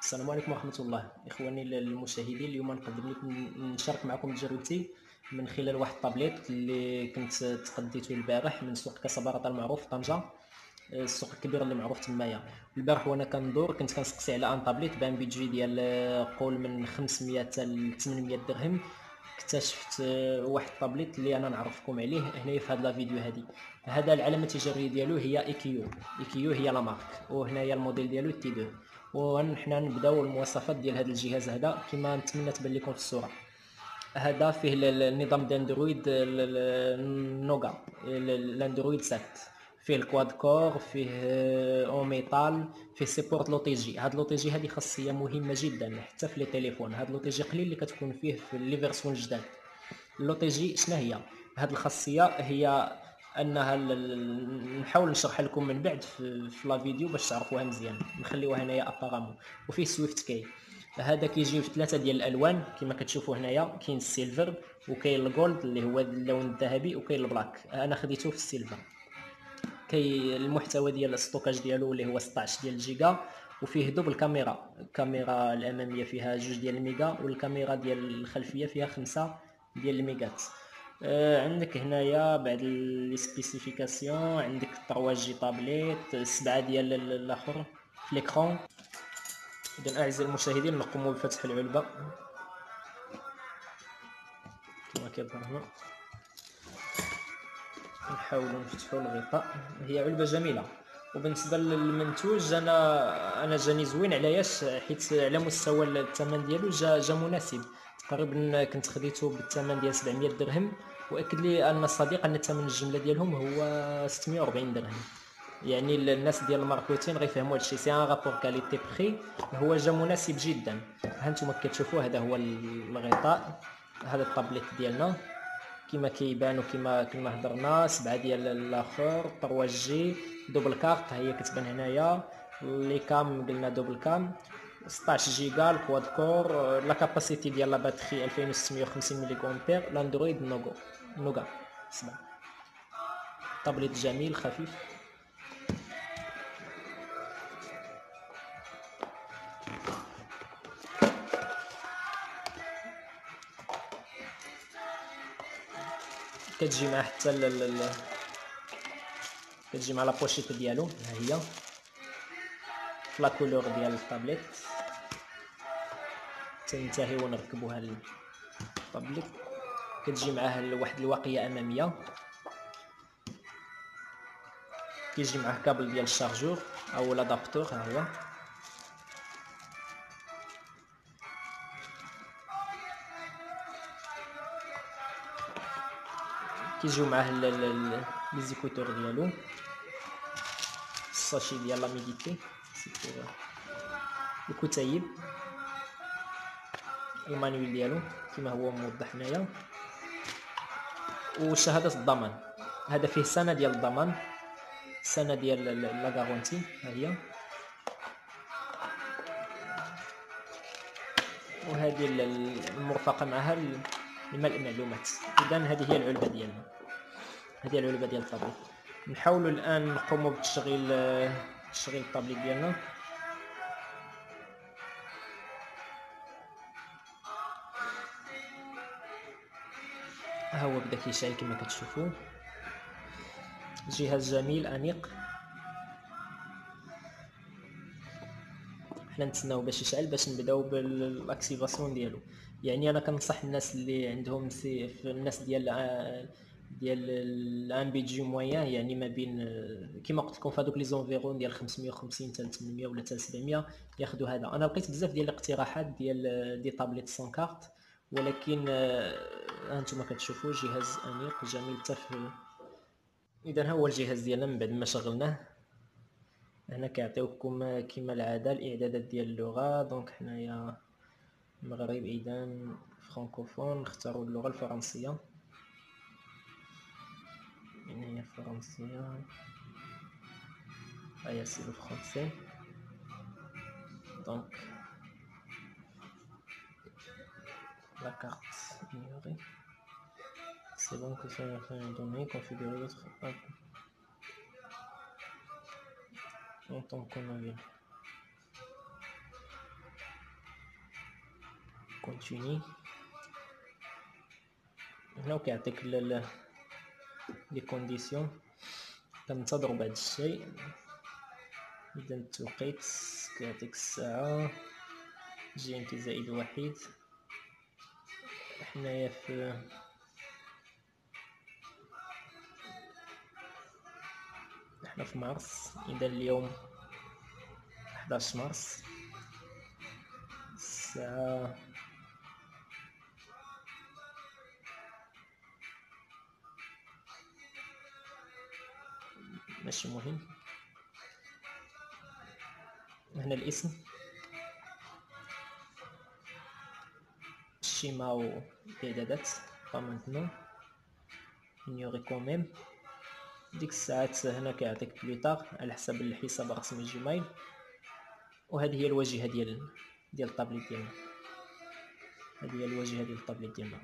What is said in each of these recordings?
السلام عليكم ورحمة الله. إخواني المشاهدين، اليوم نقدم لكم نشارك معكم تجربتي من خلال واحد الطابليت اللي كنت تقديته البارح من سوق كاسابارطة المعروف في طنجة، السوق الكبير اللي معروف تمايا. البارح وانا كندور كنت كنسقسي على ان طابليت بان بيجي ديال قول من 500 حتى ل 800 درهم. اكتشفت واحد الطابليت اللي انا نعرفكم عليه هنايا في هذا لا فيديو. هذا العلامه التجاريه ديالو هي اي كيو هي لا مارك، وهنايا الموديل ديالو تي 2. وحنا نبداو المواصفات ديال هذا الجهاز هذا كما نتمنى تبان لكم في الصوره. هذا فيه النظام اندرويد نوغا، الاندرويد 7. فيه الكواد كور، فيه او ميتال، فيه سيبورت لوتيجي. هاد لوتيجي هذه خاصيه مهمه جدا حتى في لي تليفون. هاد لوتيجي قليل اللي كتكون فيه في لي فيرسيون جداد. اللوتيجي شنو هي؟ هاد الخاصيه هي انها نحاول نشرح لكم من بعد في لا فيديو باش تعرفوها مزيان. نخليوها هنايا ابارامون. وفيه سويفت كي. هذا كيجي في 3 ديال الالوان كما كتشوفوا هنايا. كاين السيلفر، وكاين الجولد اللي هو اللون الذهبي، وكاين البلاك. انا خديته في السيلفر. كاين المحتوى ديال الستوكاج ديالو اللي هو 16 ديال الجيجا. وفيه دوبل كاميرا، الكاميرا الاماميه فيها 2 ديال الميجا، والكاميرا ديال الخلفيه فيها 5 ديال الميجات. عندك هنايا بعد لي سبيسيفيكاسيون. عندك 3 جي طابليت، 7 ديال الاخر في ليكرون. اذا اعزائي المشاهدين نقوم بفتح العلبه كما كيظهر هنا. نحاولوا نفتحوا الغطاء. هي علبه جميله. وبالنسبه للمنتوج انا جاني زوين. علاش؟ حيت على مستوى الثمن ديالو جا مناسب. تقريبا كنت خديته بالثمن ديال 700 درهم. واكد لي ان الصديق ان ثمن الجمله ديالهم هو 640 درهم. يعني الناس ديال الماركتين غيفهموا هادشي. سي ان رابور كاليتي بري. هو جا مناسب جدا. ها نتوما كتشوفوا هذا هو الغطاء. هذا الطابليت ديالنا كما كيبان وكما هضرنا. 7 ديال الاخر 3 جي دوبل كارت هي كتبان هنايا. لي كام قلنا دوبل كام. 16 جيجا الكواد كور. لا كاباسيتي ديال لا باتري 2650 ملي امبير. الاندرويد نوغا 7. طابليت جميل خفيف. كتجي مع حتى كتجي مع لا بوشيت ديالو. ها هي في لا كولور ديال الطابليت. تنتهي ونركبوها الطابليت. كتجي معاه واحد الواقيه اماميه. كيجي معاه كابل ديال الشارجور او لادابتور. ها هو كيجيو معاه لي زيكوتور ديالو. الساشي ديال لا ميديتي، الكتيب، المانيوال ديالو كما هو موضح هنايا، وشهاده الضمان. هذا فيه سنه ديال الضمان، سنه ديال لا غارونتي. ها هي. وهذه المرفقه معها الماء المعلومات. اذا هذه هي العلبه ديالنا. هذه العلبه ديال الطابليت. نحاولوا الان نقوموا بتشغيل الطابليت ديالنا. ها هو بدا كيشعل كما كتشوفوا. جهاز جميل انيق. حنا نتسناو باش يشعل باش نبداو بالاكتيفاسيون ديالو. يعني انا كنصح الناس اللي عندهم في الناس ديال الان بي جي موين، يعني ما بين كما قلت لكم في هذوك لي زونفيرون ديال 550 حتى 800 ولا حتى 700 ياخذوا هذا. انا لقيت بزاف ديال الاقتراحات ديال دي طابليت سون كارت، ولكن هانتوما كتشوفوا جهاز انيق جميل حتى اذا ها هو الجهاز ديالنا من بعد ما شغلناه. هنا كيعطيوكم كما العاده الاعدادات ديال اللغه. دونك حنايا المغرب، اذا فرانكوفون نختاروا اللغه الفرنسيه. هنا هي الفرنسيه. هيا سي لو فرونسي. دونك la carte ignorée. C'est bon que ça va faire une donnée. Configurer votre app en tant qu'on avait. كونتيني. هنا كيعطيك لي كونديسيون. كنتظروا بعض الشيء. اذا التوقيت كيعطيك الساعه GMT زائد 1. حنايا في مارس. اذا اليوم 11 مارس الساعه ماشي مهم. هنا الاسم شيماو اعدادات با مونتنو نيوري كوميم. ديك الساعات هنا كيعطيك بلوطاغ على حسب الحساب الرسمي جيميل. وهذه هي الواجهه ديال الطابليت ديالنا. هذه هي الواجهه ديال الطابليت ديالنا.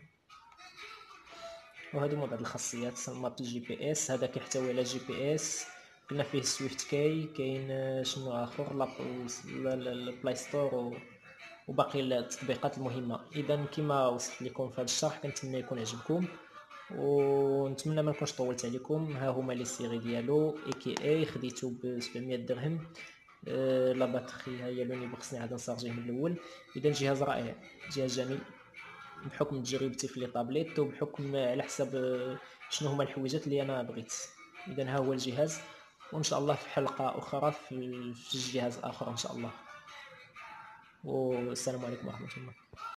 وهذو هما بعض الخاصيات. ماب الجي بي اس هذا كيحتوي على جي بي اس. قلنا فيه سويفت كاي. كاين شنو اخر البلاي ستور وباقي التطبيقات المهمه. اذا كما وصلت لكم في هذا الشرح كنتمنى يكون عجبكم ونتمنى ما نكونش طولت عليكم. ها هما لي سيري ديالو اي خديته ب 700 درهم. لا باتري ها هي لوني خصني عاد نسارجيه من الاول. اذا جهاز رائع، جهاز جميل بحكم تجربتي في لي طابليت وبحكم على حسب شنو هما الحويجات اللي انا بغيت. اذا ها هو الجهاز، وان شاء الله في حلقه اخرى في جهاز اخر ان شاء الله. والسلام عليكم ورحمه الله.